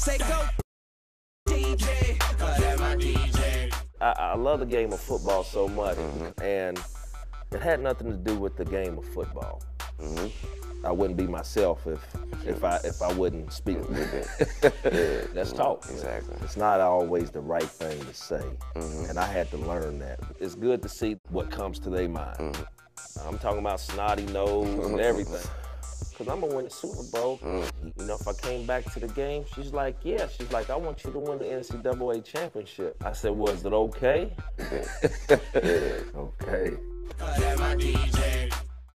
Say go, DJ. That's my DJ. I love the game of football so much, and it had nothing to do with the game of football. I wouldn't be myself if I wouldn't speak with it. That's talk. Exactly. It's not always the right thing to say, and I had to learn that. It's good to see what comes to their mind. I'm talking about snotty nose and everything. Cause I'm gonna win the Super Bowl. You know, if I came back to the game, she's like, yeah. She's like, I want you to win the NCAA championship. I said, well, is it okay? Okay. That's my DJ.